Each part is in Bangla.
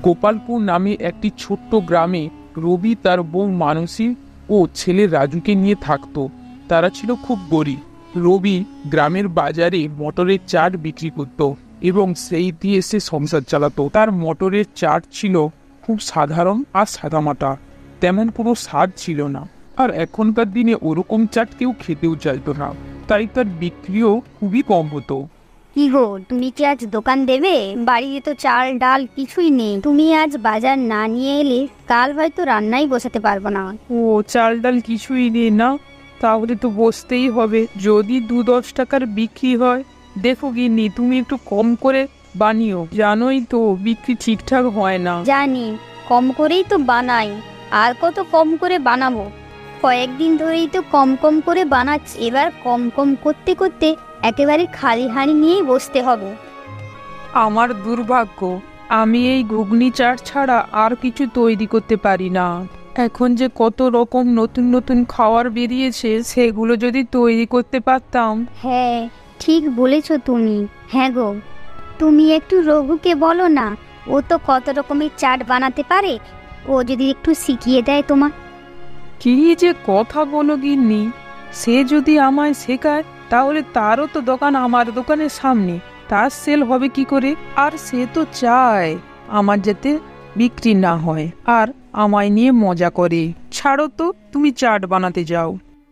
গোপালপুর নামে একটি ছোট্ট গ্রামে রবি তার বউ মানসী ও ছেলে রাজুকে নিয়ে থাকতো। তারা ছিল খুব গরিব। রবি গ্রামের বাজারে মটরের চাট বিক্রি করত এবং সেই দিয়ে সে সংসার চালাতো। তার মটরের চাট ছিল খুব সাধারণ আর সাদামাটা, তেমন কোনো স্বাদ ছিল না। আর এখনকার দিনে ওরকম চাট কেউ খেতেও চাইতো না, তাই তার বিক্রিও খুবই কম হতো। কি গো, তুমি কি আজ দোকান দেবে? বাড়িতে তো চাল ডাল কিছুই নেই। তুমি আজ বাজার না নিয়ে এলে কাল হয়তো রান্নাই বসাতে পারবো না। ও, চাল ডাল কিছুই নেই না? তাহলে তো বসতেই হবে। যদি 2-10 টাকার বিক্রি হয়, দেখো গিন্নি তুমি একটু কম করে বানিও। জানোই তো বিক্রি ঠিকঠাক হয় না। জানি, কম করেই তো বানাই। আর কত কম করে বানাবো? কয়েকদিন ধরেই তো কম কম করে বানাচ্ছি। এবার কম কম করতে করতে একেবারে খালি হাঁড়ি নিয়েই বসতে হবে। আমার দুর্ভাগ্য, আমি এই ঘুগনি চাট ছাড়া আর কিছু তৈরি করতে পারি না। এখন যে কত রকম নতুন নতুন খাবার বেরিয়েছে, সেগুলো যদি তৈরি করতে পারতাম। হ্যাঁ, ঠিক বলেছো তুমি। হ্যাঁ গো, তুমি একটু রঘুকে বলো না, ও তো কত রকমের চাট বানাতে পারে। ও যদি একটু শিখিয়ে দেয় তোমার। কি যে কথা বলো গিন্নি, সে যদি আমায় শেখায় তাহলে তারও তো দোকান আমার দোকানের সামনে, তার সেল হবে কি করে? আর সে তো চায় আমার যাতে বিক্রি না হয় আর আমায় নিয়ে মজা করে। ছাড়ো তো, তুমি চাট বানাতে যাও।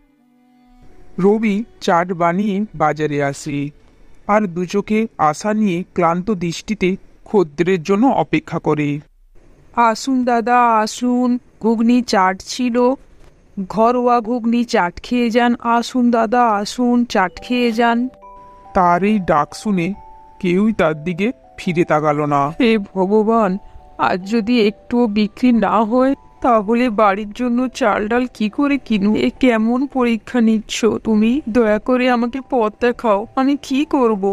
রবি চাট বানিয়ে বাজারে আসে আর দুচোখে আশা নিয়ে ক্লান্ত দৃষ্টিতে খদ্দেরের জন্য অপেক্ষা করে। আসুন দাদা আসুন, ঘুগনি চাট ছিল, ঘরোয়া ঘুগনি চাট খেয়ে যান। আসুন দাদা আসুন, চাট খেয়ে যান। তার এই ডাক শুনে কেউই তার দিকে ফিরে তাকালো না। হে ভগবান, আজ যদি একটুও বিক্রি না হয় তাহলে বাড়ির জন্য চাল ডাল কি করে কিনু? এ কেমন পরীক্ষা নিচ্ছ তুমি? দয়া করে আমাকে পথ দেখাও, আমি কি করব?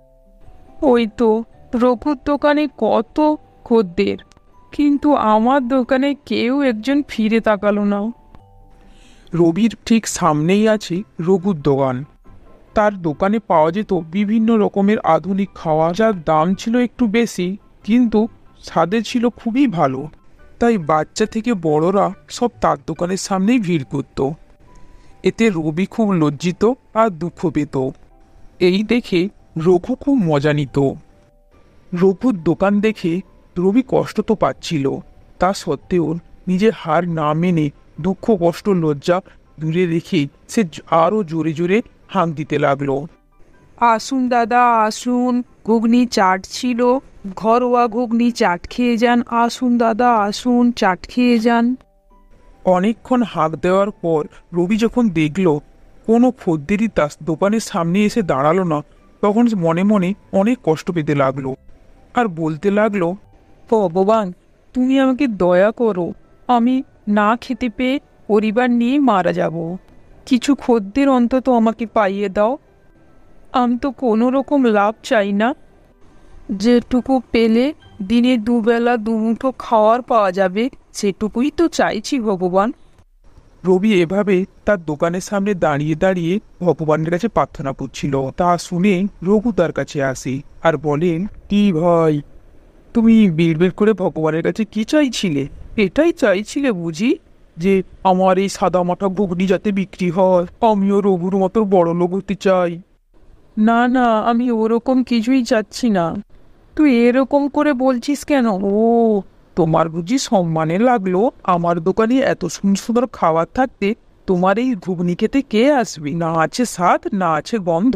ওই তো রঘুর দোকানে কত খদ্দের, কিন্তু আমার দোকানে কেউ একজন ফিরে তাকালো না। রবির ঠিক সামনেই আছে রঘুর দোকান। তার দোকানে পাওয়া যেত বিভিন্ন রকমের আধুনিক খাওয়া, যার দাম ছিল একটু বেশি কিন্তু স্বাদে ছিল খুবই ভালো। তাই বাচ্চা থেকে বড়রা সব তার দোকানের সামনেই ভিড় করত। এতে রবি খুব লজ্জিত আর দুঃখ পেত। এই দেখে রঘু খুব মজা নিত। রঘুর দোকান দেখে রবি কষ্ট তো পাচ্ছিল, তা সত্ত্বেও নিজের হার না মেনে দুঃখ কষ্ট লজ্জা দূরে রেখে সে আরো জোরে জোরে হাঁক দিতে লাগলো। আসুন দাদা আসুন, ঘুগনি চাট ছিল, ঘরোয়া ঘুগনি চাট খেয়ে যান। আসুন দাদা আসুন, চাট খেয়ে যান। অনেকক্ষণ হাঁক দেওয়ার পর রবি যখন দেখল কোনো খদ্দেরই তার দোকানের সামনে এসে দাঁড়ালো না, তখন মনে মনে অনেক কষ্ট পেতে লাগলো আর বলতে লাগলো, ভগবান, তুমি আমাকে দয়া করো, আমি না খেতে পেয়ে পরিবার নিয়ে মারা যাব। কিছু খদ্দের অন্তত আমাকে পাইয়ে দাও। আমি তো কোনো রকম লাভ চাই না, যেটুকু পেলে দিনে দুবেলা দুমুঠো খাওয়ার পাওয়া যাবে সেটুকুই তো চাইছি ভগবান। রবি এভাবে তার দোকানের সামনে দাঁড়িয়ে দাঁড়িয়ে ভগবানের কাছে প্রার্থনা করছিল। তা শুনে রঘু তার কাছে আসে আর বলেন, কি ভাই, তুমি বিড়বিড় করে ভগবানের কাছে কি চাইছিলে? এটাই চাইছিলে বুঝি? যে আমার এই সাদা মাটা ঘুগনি যাতে বিক্রি হয়, আমিও রঘুর মতো বড় লোক হতে চাই। না না, আমি ওরকম কিছুই চাচ্ছি না। তুই এরকম করে বলছিস কেন? ও, তোমার বুঝি সম্মানে লাগলো? আমার দোকানে এত সুন্দর সুন্দর খাবার থাকতে তোমার এই ঘুগনি খেতে কে আসবে? না আছে স্বাদ, না আছে গন্ধ।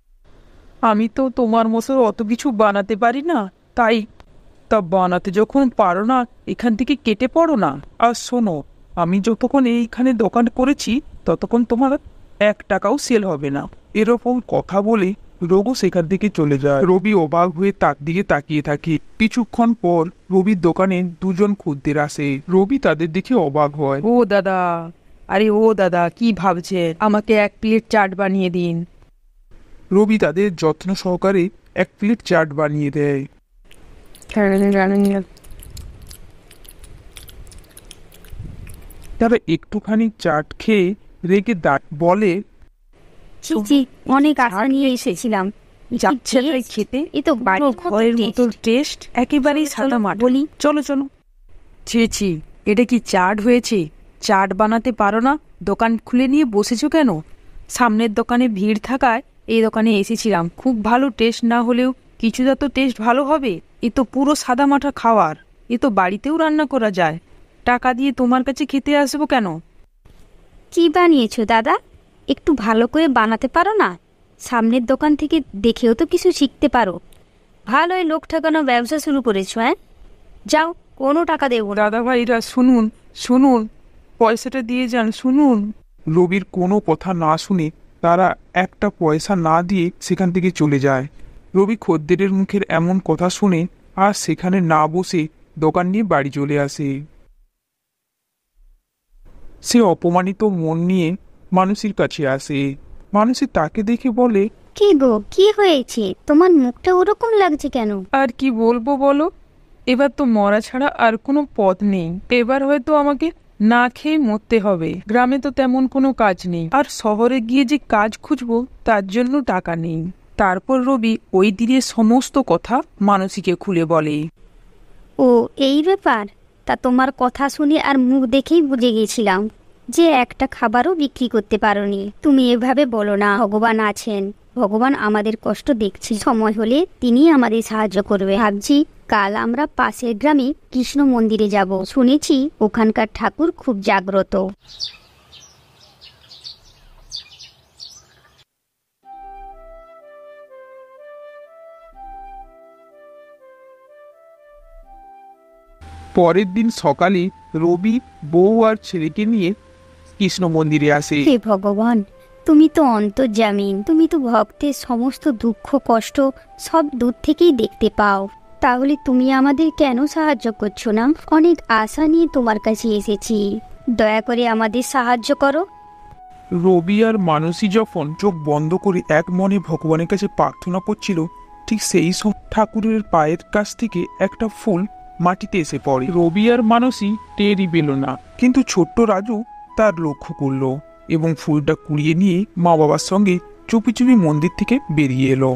আমি তো তোমার মতো অত কিছু বানাতে পারি না, তাই। তা বানাতে যখন পারো না, এখান থেকে কেটে পড়ো না। আর শোনো, আমি যতক্ষণ এইখানে দোকান করেছি ততক্ষণ তোমার 1 টাকাও সেল হবে না। এরকম কথা বলে রঘু সেখান থেকে চলে যায়। রবি অবাক হয়ে তার দিকে তাকিয়ে থাকে। কিছুক্ষণ পর রবির দোকানে 2জন খদ্দের আসে। রবি তাদের দেখে অবাক হয়। ও দাদা, আরে ও দাদা, কি ভাবছেন? আমাকে 1 প্লেট চাট বানিয়ে দিন। রবি তাদের যত্ন সহকারে 1 প্লেট চাট বানিয়ে দেয়। তারা একটুখানি চাট খেয়ে রেগে বলে, ছি, অনেক আশা নিয়ে এসেছিলাম, যাচ্ছে তাই খেতে। এ তো পুরো বাড়ির ঘরের মতো টেস্ট, একেবারেই সাদা মাঠ। বলি চলো চলো। ছি, এটা কি চাট হয়েছে? চাট বানাতে পারো না? দোকান খুলে নিয়ে বসেছো কেন? সামনের দোকানে ভিড় থাকায় এই দোকানে এসেছিলাম। খুব ভালো টেস্ট না হলেও কিছুটা তো টেস্ট ভালো হবে। এ তো পুরো সাদা মাঠা খাওয়ার, এ তো বাড়িতেও রান্না করা যায়। টাকা দিয়ে তোমার কাছে খেতে আসবো কেন? কি বানিয়েছো দাদা? একটু ভালো করে বানাতে পারো না? সামনের দোকান থেকে দেখেও তো কিছু শিখতে পারো। ভালোই লোক ঠকানো ব্যবসা শুরু করেছো, হ্যাঁ? যাও, কোনো টাকা দেবো না। দাদা ভাইরা শুনুন শুনুন, পয়সাটা দিয়ে যান, শুনুন। রবির কোনো কথা না শুনে তারা একটা পয়সা না দিয়ে সেখান থেকে চলে যায়। রবি খদ্দেরের মুখের এমন কথা শুনে আর সেখানে না বসে দোকান নিয়ে বাড়ি চলে আসে। সে অপমানিত মন নিয়ে মানুষের কাছে আসে। মানুষই তাকে দেখে বলে, কি গো, কি হয়েছে? তোমার মুখটা ওরকম লাগছে কেন? আর কি বলবো বলো, এবার তো মরা ছাড়া আর কোনো পথ নেই। এবার হয়তো আমাকে না খেয়ে মরতে হবে। গ্রামে তো তেমন কোনো কাজ নেই, আর শহরে গিয়ে যে কাজ খুঁজবো তার জন্য টাকা নেই। তারপর রবি ওই দিনের সমস্ত কথা মানসীকে খুলে বলে। ও, এই ব্যাপার? তা তোমার কথা শুনে আর মুখ দেখেই বুঝে গেছিলাম যে একটা খাবারও বিক্রি করতে পারোনি। তুমি এভাবে বলো না, ভগবান আছেন, ভগবান আমাদের কষ্ট দেখছে। সময় হলে তিনি আমাদের সাহায্য করবে। ভাবছি কাল আমরা পাশের গ্রামে কৃষ্ণ মন্দিরে যাব। শুনেছি ওখানকার ঠাকুর খুব জাগ্রত। পরের দিন সকালে রবি বউ আর ছেলেকে নিয়ে কৃষ্ণ মন্দিরে আসে। হে ভগবান, তুমি তো অন্তর্যামী। তুমি তো ভক্তের সমস্ত দুঃখ কষ্ট সব দূর থেকেই দেখতে পাও। তাহলে তুমি আমাদের কেন সাহায্য করছো না? অনেক আশা নিয়ে তোমার কাছে এসেছি, দয়া করে আমাদের সাহায্য করো। রবি আর মানসী যখন চোখ বন্ধ করে এক মনে ভগবানের কাছে প্রার্থনা করছিল, ঠিক সেই সময় ঠাকুরের পায়ের কাছ থেকে একটা ফুল মাটিতে এসে পড়ে। রবি আর মানসী টেরই পেল না, কিন্তু ছোট্ট রাজু তার লক্ষ্য করলো এবং ফুলটা কুড়িয়ে নিয়ে মা বাবার সঙ্গে চুপি চুপি মন্দির থেকে বেরিয়ে এলো।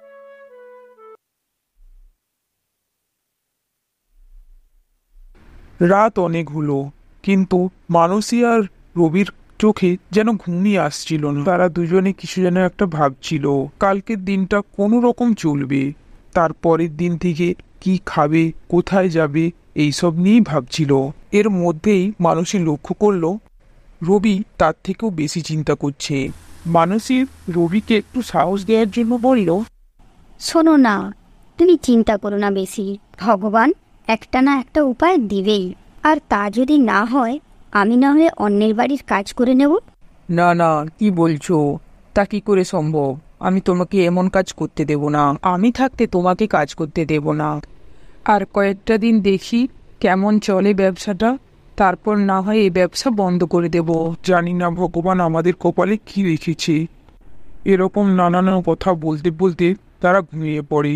রাত অনেক হলো, কিন্তু মানসী আর রবির চোখে যেন ঘুমিয়ে আসছিল না। তারা দুজনে কিছু যেন একটা ভাবছিল। কালকের দিনটা কোনো রকম চলবে, তারপরের দিন থেকে কি খাবে, কোথায় যাবে, এইসব নিয়েই ভাবছিল। এর মধ্যেই মানসী লক্ষ্য করলো রবি তার থেকেও বেশি চিন্তা করছে। মানসী রবিকে একটু সাহস দেওয়ার জন্য বলল, শোনো না, তুমি চিন্তা করো না বেশি। ভগবান একটা না একটা উপায় দিবেই। আর তা যদি না হয়, আমি না হলে অন্যের বাড়ির কাজ করে নেব। না না, কি বলছো? তা কি করে সম্ভব? আমি তোমাকে এমন কাজ করতে দেব না। আমি থাকতে তোমাকে কাজ করতে দেব না। আর কয়েকটা দিন দেখি কেমন চলে ব্যবসাটা, তারপর না হয় এই ব্যবসা বন্ধ করে দেব। জানি না ভগবান আমাদের কপালে কি রেখেছে। এরকম নানান কথা বলতে বলতে তারা ঘুমিয়ে পড়ে।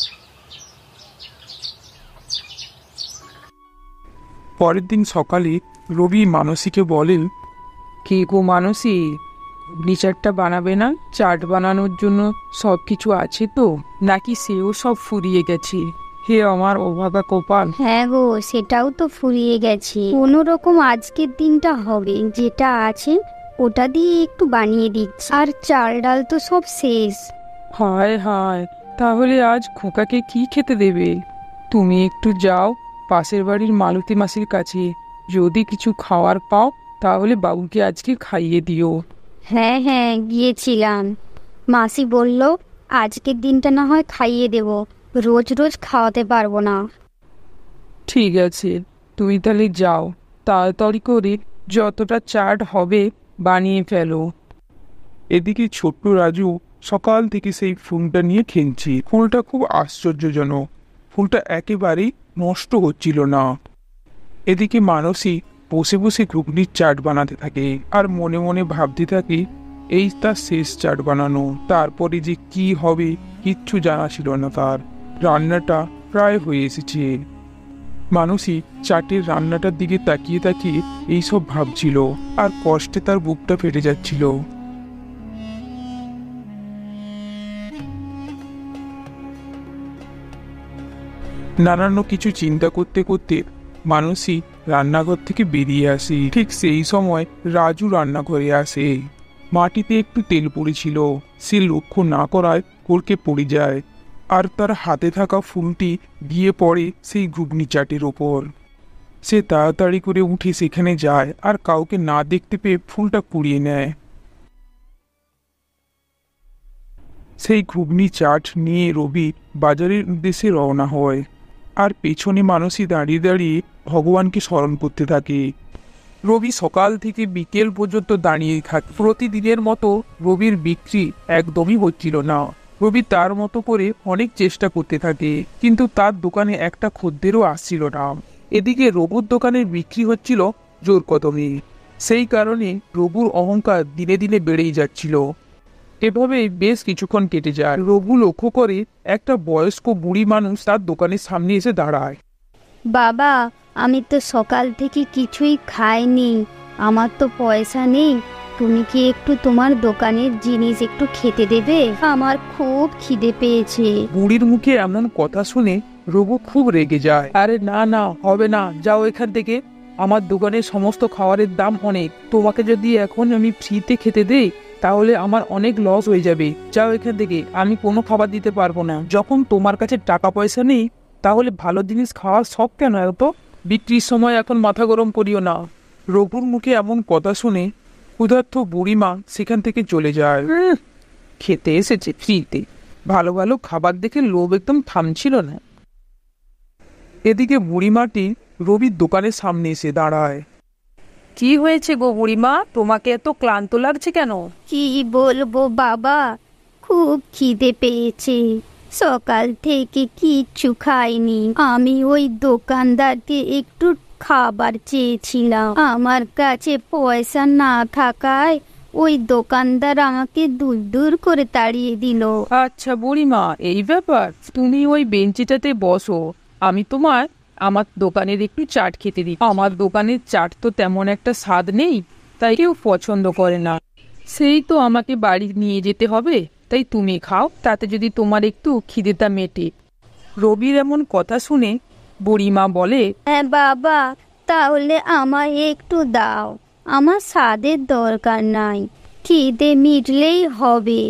পরের দিন সকালে রবি মানসীকে বলেন, কি গো মানসী, চাটটা বানাবে না? চাট বানানোর জন্য সব কিছু আছে তো, নাকি সেও সব ফুরিয়ে গেছে? হে আমার অভাগা কপাল। হ্যাঁ গো, সেটাও তো ফুরিয়ে গেছে। কোনো রকম আজকের দিনটা হবে, যেটা আছে ওটা দিয়ে একটু বানিয়ে দিচ্ছি। আর চাল ডাল তো সব শেষ। হায় হায়, তাহলে আজ খোকাকে কি খেতে দেবে? তুমি একটু যাও পাশের বাড়ির মালতী মাসির কাছে, যদি কিছু খাওয়ার পাও তাহলে বাবুকে আজকে খাইয়ে দিও। হ্যাঁ হ্যাঁ, গিয়েছিলাম। মাসি বলল আজকের দিনটা না হয় খাইয়ে দেব, রোজ রোজ খাওয়াতে পারবো না। ঠিক আছে, তুমি তাহলে যাও, তাড়াতাড়ি করে যতটা চাট হবে বানিয়ে ফেলো। এদিকে ছোট্ট রাজু সকাল থেকে সেই ফুলটা নিয়ে খেলছে। ফুলটা খুব আশ্চর্যজনক, ফুলটা একেবারেই নষ্ট হচ্ছিল না। এদিকে মানসী বসে বসে ঘুগনির চাট বানাতে থাকে আর মনে মনে ভাবতে থাকে এই তার শেষ চাট বানানো। তারপরে যে কি হবে কিচ্ছু জানা ছিল না তার। রান্নাটা প্রায় হয়ে এসেছে। মানসী চাটের রান্নাটার দিকে তাকিয়ে তাকিয়ে এইসব ভাবছিল আর কষ্টে তার বুকটা ফেটে যাচ্ছিল। নানান কিছু চিন্তা করতে করতে মানসী রান্নাঘর থেকে বেরিয়ে আসে। ঠিক সেই সময় রাজু রান্নাঘরে আসে। মাটিতে একটু তেল পড়েছিল, সে লক্ষ্য না করায় কড়কে পড়ে যায়, আর তার হাতে থাকা ফুলটি গিয়ে পড়ে সেই ঘুগনি চাটের ওপর। সে তাড়াতাড়ি করে উঠে সেখানে যায় আর কাউকে না দেখতে পেয়ে ফুলটা কুড়িয়ে নেয়। সেই ঘুগনি চাট নিয়ে রবি বাজারের উদ্দেশ্যে রওনা হয়, আর পেছনে মানসী দাঁড়িয়ে দাঁড়িয়ে ভগবানকে স্মরণ করতে থাকে। রবি সকাল থেকে বিকেল পর্যন্ত দাঁড়িয়ে থাকে। প্রতিদিনের মতো রবির বিক্রি একদমই হচ্ছিল না। রবি তার মতো করে অনেক চেষ্টা করতে থাকে, কিন্তু তার দোকানে একটা খদ্দেরও আসছিল না। এদিকে রঘুর দোকানের বিক্রি হচ্ছিল জোর কদমে। সেই কারণে রঘুর অহংকার দিনে দিনে বেড়েই যাচ্ছিল। এভাবেই বেশ কিছুক্ষণ কেটে যায়। রঘু লক্ষ্য করে একটা বয়স্ক বুড়ি মানুষ তার দোকানের সামনে এসে দাঁড়ায়। বাবা, আমি তো সকাল থেকে কিছুই খাইনি, আমার তো পয়সা নেই, তুমি কি একটু তোমার দোকানের জিনিস একটু খেতে দেবে? আমার খুব খিদে পেয়েছে। বুড়ির মুখে এমন কথা শুনে রঘু খুব রেগে যায়। আরে না না, হবে না, যাও এখান থেকে। আমার দোকানের সমস্ত খাবারের দাম অনেক, তোমাকে যদি এখন আমি ফ্রিতে খেতে দেই তাহলে আমার অনেক লস হয়ে যাবে। যাও এখান থেকে, আমি কোনো খাবার দিতে পারবো না। যখন তোমার কাছে টাকা পয়সা নেই তাহলে ভালো জিনিস খাওয়ার শখ কেন এত? বিক্রির সময় এখন মাথা গরম করিও না। রঘুর মুখে এমন কথা শুনে ক্ষুধার্ত বুড়িমা সেখান থেকে চলে যায়। খেতে এসেছে ফ্রিতে, ভালো ভালো খাবার দেখে লোভ একদম থামছিল না। এদিকে বুড়িমাটি রবির দোকানের সামনে এসে দাঁড়ায়। কি হয়েছে গো বুড়িমা, তোমাকে এত ক্লান্ত লাগছে কেন? কি বলবো বাবা, খুব খিদে পেয়েছে, সকাল থেকে কিচ্ছু খাইনি। আমি ওই দোকানদারকে একটু খাবার চেয়েছিলাম, আমার কাছে পয়সা না থাকায় ওই দোকানদার আমাকে দূর দূর করে তাড়িয়ে দিল। আচ্ছা বুড়িমা, এই ব্যাপার। তুমি ওই বেঞ্চিটাতে বসো, আমি তোমার আমার দোকানের একটু চাট খেতে দিই। আমার দোকানের চাট তো তেমন একটা স্বাদ নেই, তাই কেউ পছন্দ করে না। সেই তো আমাকে বাড়ি নিয়ে যেতে হবে, তাই তুমি খাও, তাতে যদি তোমার একটু খিদেটা মেটে। রবির এমন কথা শুনে বুড়িমা বলে, হ্যাঁ বাবা, তাহলে আমায় একটু দাও, আমার স্বাদের দরকার নাই, খিদে মিটলেই হবে।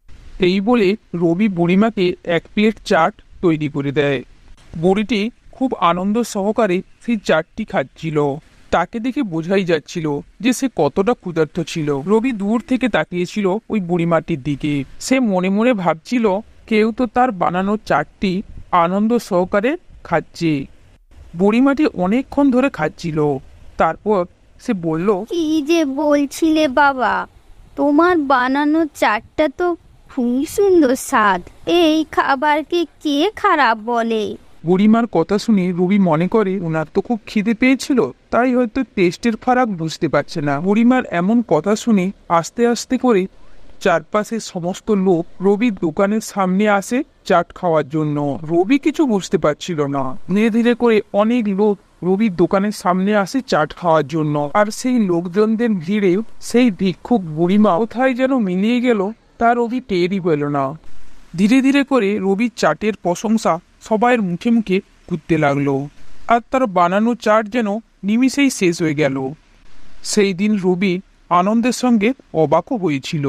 এই বলে রবি বুড়িমাকে এক প্লেট চাট তৈরি করে দেয়। বুড়িটি খুব আনন্দ সহকারে সেই চাটটি খাচ্ছিল। তাকে দেখে বোঝাই যাচ্ছিল যে সে কতটা ক্ষুধার্ত ছিল। রবি দূর থেকে তাকিয়েছিল ওই বুড়িমাটির দিকে। সে মনে মনে ভাবছিল কেউ তো তার বানানো চাটটি আনন্দ সহকারে খাচ্ছে। বুড়িমাটি অনেকক্ষণ ধরে খাচ্ছিল। তারপর সে বলল, কি যে বলছিলে বাবা, তোমার বানানো চাটটা তো খুব সুন্দর স্বাদ, এই খাবারকে কে খারাপ বলে? বুড়িমার কথা শুনে রবি মনে করে ওনার তো খুব খিদে পেয়েছিল, তাই হয়তো টেস্টের ফারাক বুঝতে পারছে না। বুড়িমার এমন কথা শুনে আস্তে আস্তে করে চারপাশের সমস্ত লোক রবির দোকানের সামনে আসে চাট খাওয়ার জন্য। রবি কিছু বুঝতে পারছিল না। ধীরে ধীরে করে অনেক লোক রবির দোকানের সামনে আসে চাট খাওয়ার জন্য, আর সেই লোকজনদের ভিড়ে সেই ভিক্ষুক বুড়িমা কোথায় যেন মিলিয়ে গেল তা রবি টেরই পেল না। ধীরে ধীরে করে রবির চাটের প্রশংসা সবাইয়ের মুখে মুখে ঘুরতে লাগলো, আর তার বানানো চাট যেন নিমিষেই শেষ হয়ে গেল। সেই দিন রবি আনন্দের সঙ্গে অবাকও হয়েছিল।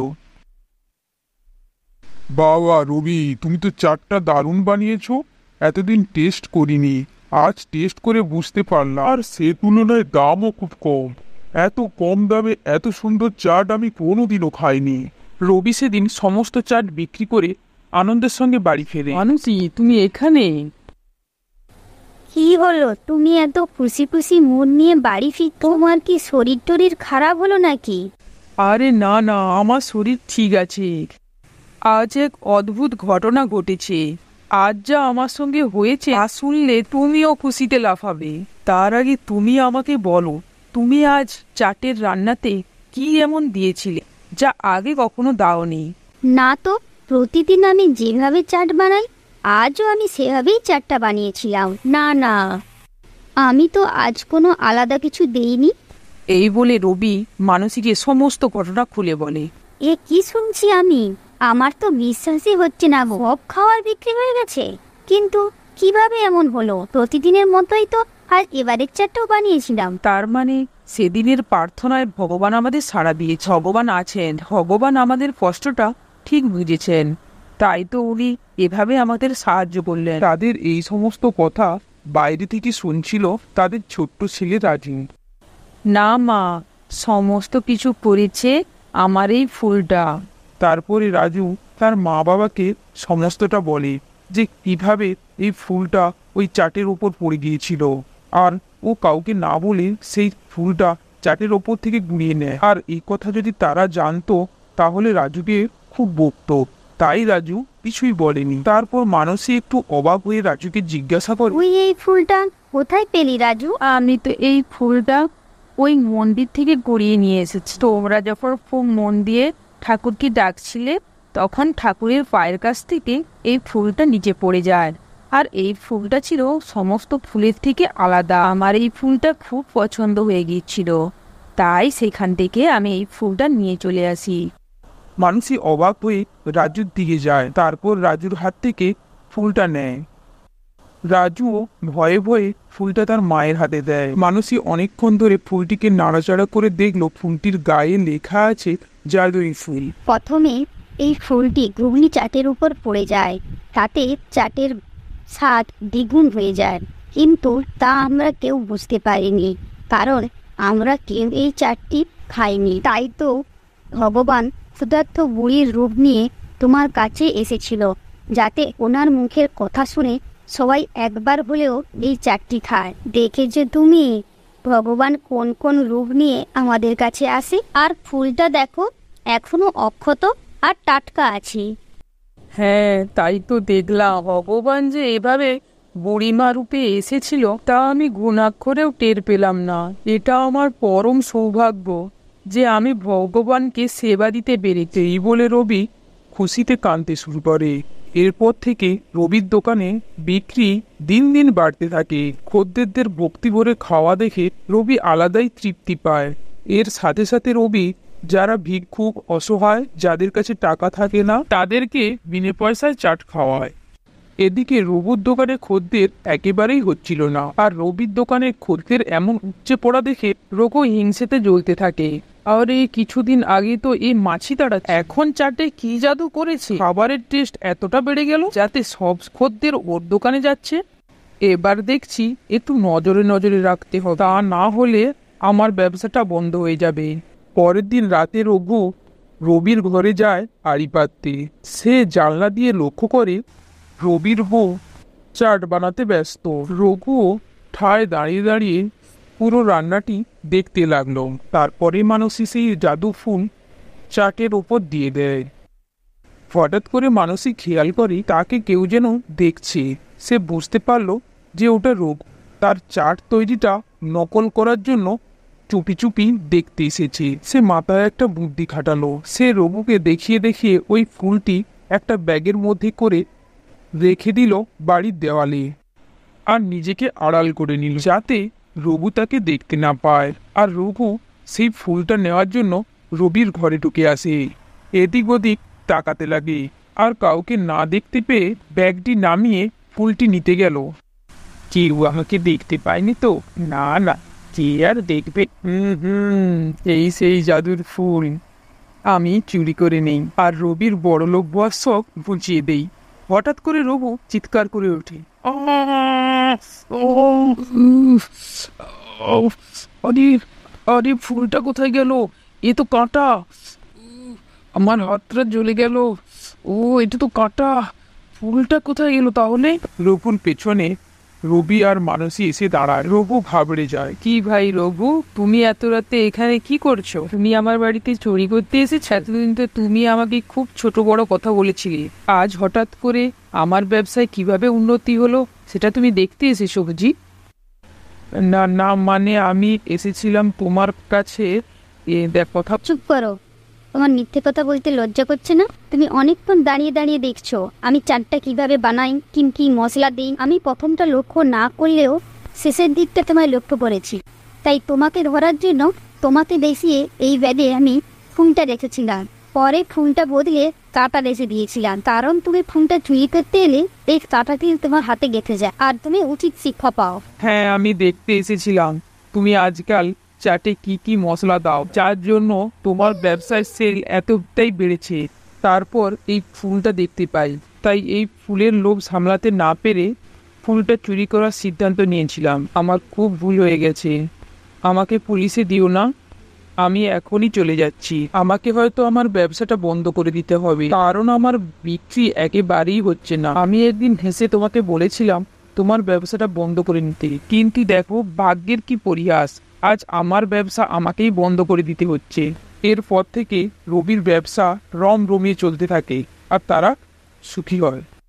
বাবা রবি, তুমি তো চাটটা দারুণ বানিয়েছো, এতদিন টেস্ট করিনি, আজ টেস্ট করে বুঝতে পারলাম, আর সে তুলনায় দামও খুব কম। এত কম দামে এত সুন্দর চাট আমি কোনোদিনও খাইনি। রবি সেদিন সমস্ত চাট বিক্রি করে আনন্দের সঙ্গে বাড়ি ফেরে। মানুষই তুমি এখানে? কি হলো, তুমি এত খুশি খুশি মন নিয়ে বাড়ি ফির? তোমার কি শরীর টরীর খারাপ হলো নাকি? আরে না না, আমার শরীর ঠিক আছে। আজ এক অদ্ভুত ঘটনা ঘটেছে। আজ যা আমার সঙ্গে হয়েছে তা শুনলে তুমিও খুশিতে লাফাবে। তার আগে তুমি আমাকে বলো, তুমি আজ চাটের রান্নাতে কি এমন দিয়েছিলে যা আগে কখনো দাওনি? না তো, প্রতিদিন আমি যেভাবে চাট বানাই আজও আমি সেভাবেই চাটটা বানিয়েছিলাম। না না, আমি তো আজ কোনো আলাদা কিছু দেইনি। এই বলে রবি মানসীকে সমস্ত ঘটনা খুলে বলে। এ কি শুনছি আমি, আমার তো বিশ্বাসই হচ্ছে না গো। সব খাবার বিক্রি হয়ে গেছে, কিন্তু কিভাবে এমন হলো? প্রতিদিনের মতোই তো আর এবারের চারটাও বানিয়েছিলাম। তার মানে সেদিনের প্রার্থনায় ভগবান আমাদের সাড়া দিয়েছে। ভগবান আছেন, ভগবান আমাদের কষ্টটা ঠিক বুঝেছেন, তাই তো উনি এভাবে আমাদের সাহায্য করলেন। তাদের এই সমস্ত কথা বাইরে থেকে শুনছিল তাদের ছোট্ট ছেলে রাজু। না মা, সমস্ত কিছু করেছে আমার এই ফুলটা। তারপরে রাজু তার মা বাবাকে সমস্তটা বলে যে কিভাবে এই ফুলটা ওই চাটের ওপর পড়ে গিয়েছিল, আর ও কাউকে না বলে সেই ফুলটা চাটের ওপর থেকে গুঁড়িয়ে নেয়। আর এই কথা যদি তারা জানতো তাহলে রাজুকে খুব বকতো, তাই রাজু কিছুই বলেনি। তারপর মানসী একটু অবাক হয়ে রাজুকে জিজ্ঞাসা করে, তুই এই ফুলটা কোথায় পেলি রাজু? আমি তো এই ফুলটা ওই মন্দির থেকে গড়িয়ে নিয়ে এসেছি। তোমরা যখন খুব মন দিয়ে ঠাকুরকে ডাকছিলে তখন ঠাকুরের পায়ের কাছ থেকে এই ফুলটা নিচে পড়ে যায়, আর এই ফুলটা ছিল সমস্ত ফুলের থেকে আলাদা। আমার এই ফুলটা খুব পছন্দ হয়ে গিয়েছিল, তাই সেখান থেকে আমি এই ফুলটা নিয়ে চলে আসি। মানসী অবাক হয়ে রাজুর দিকে যায়, তারপর রাজুর হাত থেকে ফুলটা নেয়। রাজুও ভয়ে ভয়ে ফুলটা তার মায়ের হাতে দেয়। মানসী অনেকক্ষণ ধরে ফুলটিকে নাড়াচাড়া করে দেখলো ফুলটির গায়ে লেখা আছে জাদুই ফুল। প্রথমে এই ফুলটি ঘুগনি চাটের উপর পড়ে যায়, তাতে চাটের স্বাদ দ্বিগুণ হয়ে যায়, কিন্তু তা আমরা কেউ বুঝতে পারিনি, কারণ আমরা কেউ এই চাটটি খাইনি। তাই তো ভগবান ক্ষুধার্ত বুড়ির রূপ নিয়ে তোমার কাছে এসেছিল, যাতে ওনার মুখের কথা শুনে সবাই একবার হলেও এই চাটটি খায়। দেখেছো তুমি ভগবান কোন কোন রূপ নিয়ে আমাদের কাছে আসে? আর ফুলটা দেখো, এখনো অক্ষত আর টাটকা আছে। হ্যাঁ, তাই তো দেখলাম। ভগবান যে এভাবে বুড়িমা রূপে এসেছিল তা আমি গুণাক্ষরেও টের পেলাম না। এটা আমার পরম সৌভাগ্য যে আমি ভগবানকে সেবা দিতে পেরেছি। এই বলে রবি খুশিতে কাঁদতে শুরু করে। এরপর থেকে রবির দোকানে বিক্রি দিন দিন বাড়তে থাকে। খদ্দেরদের ভক্তি ভরে খাওয়া দেখে রবি আলাদাই তৃপ্তি পায়। এর সাথে সাথে রবি যারা ভিক্ষুক, অসহায়, যাদের কাছে টাকা থাকে না, তাদেরকে বিনা পয়সায় চাট খাওয়ায়। এদিকে রবুর দোকানে খদ্দের একেবারেই হচ্ছিল না, আর রবির দোকানে খদ্দের এমন উপচে পড়া দেখে রঘু হিংসেতে জ্বলতে থাকে। আর এই কিছুদিন আগে তো এই মাছি তাড়া, এখন চাটে কি জাদু করেছে, খাবারের টেস্ট এতটা বেড়ে গেল যাতে সব খদ্দের ওর দোকানে যাচ্ছে। এবার দেখছি একটু নজরে নজরে রাখতে হবে, তা না হলে আমার ব্যবসাটা বন্ধ হয়ে যাবে। পরের দিন রাতে রঘু রবির ঘরে যায় আড়ি পাততে। সে জানলা দিয়ে লক্ষ্য করে রবির বউ চাট বানাতে ব্যস্ত। রঘুও ঠায় দাঁড়িয়ে দাঁড়িয়ে পুরো রান্নাটি দেখতে লাগলো। তারপরে মানসী সেই জাদু ফুল চাটের ওপর দিয়ে দেয়। হঠাৎ করে মানসী খেয়াল করে তাকে কেউ যেন দেখছে। সে বুঝতে পারলো যে ওটা রঘু। তার চাট তৈরিটা নকল করার জন্য চুপি চুপি দেখতে এসেছে। সে মাথায় একটা বুদ্ধি খাটালো। সে রঘুকে দেখিয়ে দেখিয়ে ওই ফুলটি একটা ব্যাগের মধ্যে করে রেখে দিল বাড়ির দেওয়ালে, আর নিজেকে আড়াল করে নিল যাতে রঘু তাকে দেখতে না পায়। আর রঘু সেই ফুলটা নেওয়ার জন্য রবির ঘরে ঢুকে আসে। এদিক ওদিক তাকাতে লাগে, আর কাউকে না দেখতে পেয়ে ব্যাগটি নামিয়ে ফুলটি নিতে গেল। কেউ আমাকে দেখতে পায়নি তো? না না, কে আর দেখবে। এই সেই জাদুর ফুল আমি চুরি করে নেই, আর রবির বড়লোক হওয়ার শখ বুঝিয়ে দেই। হঠাৎ করে রঘু চিৎকার করে ওঠে, আরে আরে ফুলটা কোথায় গেল? এ তো কাঁটা, আমার হাতটা জ্বলে গেল। ও, এটা তো কাঁটা, ফুলটা কোথায় গেল তাহলে? রঘুর পেছনে রবি আর মানসী এসে দাঁড়ায়। রঘু ঘাবড়ে যায়। কি ভাই রঘু, তুমি এত রাতে এখানে কি করছো? তুমি আমার বাড়িতে চুরি করতে এসেছো? এতদিন তো তুমি আমাকে খুব ছোট বড় কথা বলেছিলে, আজ হঠাৎ করে আমার ব্যবসায় কিভাবে উন্নতি হলো সেটা তুমি দেখতে এসেছো বুঝি? না না, মানে আমি এসেছিলাম তোমার কাছে দেখ কথা। চুপ করো, তোমার মিথ্যে কথা বলতে লজ্জা করছে না? তুমি অনেকক্ষণ দাঁড়িয়ে দাঁড়িয়ে দেখছো আমি চাটটা কিভাবে বানাই, কি মশলা দিই। আমি প্রথমটা লক্ষ্য না করলেও শেষের দিকটা তোমায় লক্ষ্য করেছি, তাই তোমাকে ধরার জন্য তোমাকে দেখিয়ে এই ব্যাগে আমি ফুলটা রেখেছিলাম। পরে ফুলটা বদলে কাঁটা রেখে দিয়েছিলাম, কারণ তুমি ফুলটা চুরি করতে এলে এই কাঁটাটি তোমার হাতে গেঁথে যায় আর তুমি উচিত শিক্ষা পাও। হ্যাঁ, আমি দেখতে এসেছিলাম তুমি আজকাল চাটে কি কি মশলা দাও, যার জন্য তোমার ব্যবসায় সেল এতটাই বেড়েছে। তারপর এই ফুলটা দেখতে পাই, তাই এই ফুলের লোভ সামলাতে না পেরে ফুলটা চুরি করার সিদ্ধান্ত নিয়েছিলাম। আমার খুব ভুল হয়ে গেছে, আমাকে পুলিশে দিও না, আমি এখনই চলে যাচ্ছি। আমাকে হয়তো আমার ব্যবসাটা বন্ধ করে দিতে হবে, কারণ আমার বিক্রি একেবারেই হচ্ছে না। আমি একদিন হেসে তোমাকে বলেছিলাম তোমার ব্যবসাটা বন্ধ করে নিতে, কিন্তু দেখো ভাগ্যের কি পরিহাস, আজ আমার ব্যবসা আমাকেই বন্ধ করে দিতে হচ্ছে। এরপর থেকে রবির ব্যবসা রমরমিয়ে চলতে থাকে আর তারা সুখী হয়।